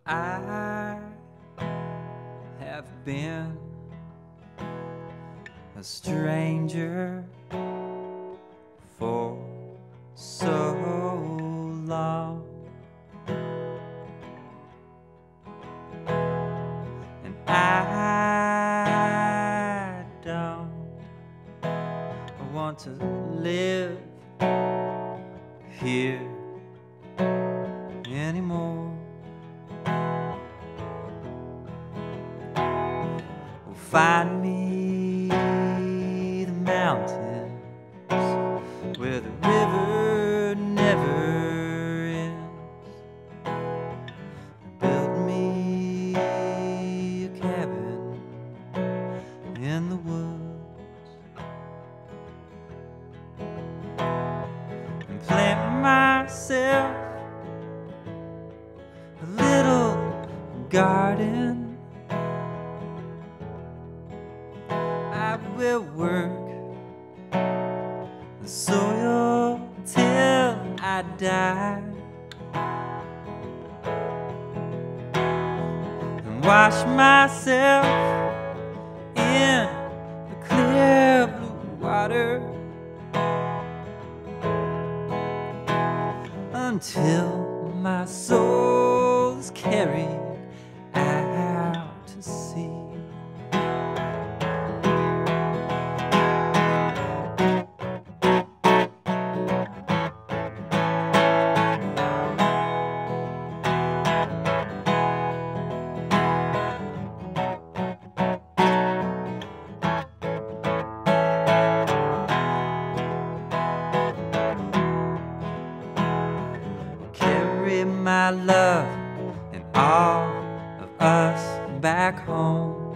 I have been a stranger for so long, and I don't want to live here anymore. Well, find me the mountains where the river never ends. Build me a cabin in the woods and plant myself a little garden. I will work the soil till I die, and wash myself in the clear blue water until my soul is carried out to sea. Carry my love and all of us back home,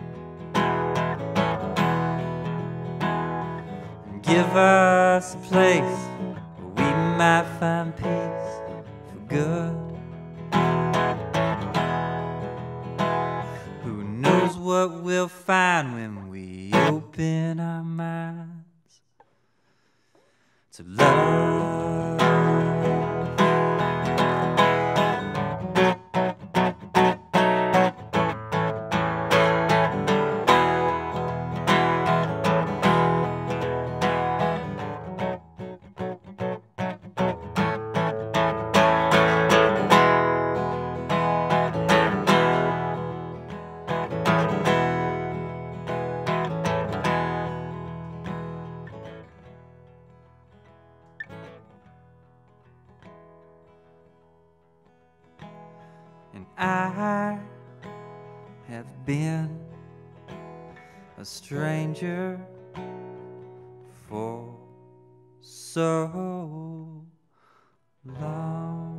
and give us a place where we might find peace for good. Who knows what we'll find when we open our minds to love. And I have been a stranger for so long.